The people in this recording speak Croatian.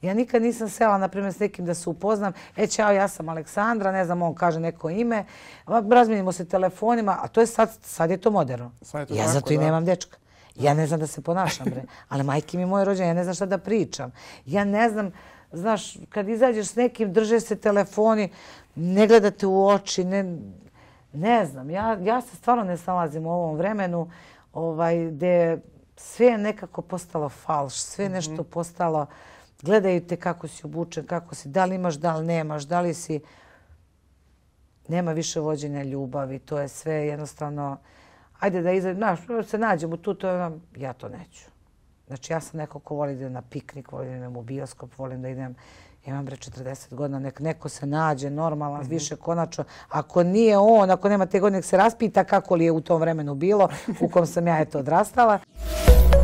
Ja nikad nisam sela, na primjer, s nekim da se upoznam. Ćao, ja sam Aleksandra, ne znam, on kaže neko ime. Razmijenimo se telefonima, a to je sad je to moderno. Ja zato i nemam dečka. Ja ne znam da se ponašam, bre. Ali majke mi moje rođene, ja ne znam šta da pričam. Ja ne znam, znaš, kad izađeš s nekim, drže se telefoni, ne gledate u oči, ne znam. Ja se stvarno ne snalazim u ovom vremenu gdje sve je nekako postalo falš, sve je nešto postalo, gledaju te kako si obučen, kako si, da li imaš, da li nemaš, da li si... Nema više vođenja ljubavi, to je sve jednostavno... Ajde da se nađemo tu, ja to neću. Znači, ja sam neko ko voli da idem na piknik, volim da idem u bioskop, volim da idem, ja imam 40 godina, neko se nađe normalan, više konačno. Ako nije on, ako nema te godine, nek se raspita kako li je u tom vremenu bilo, u kom sam ja odrastala.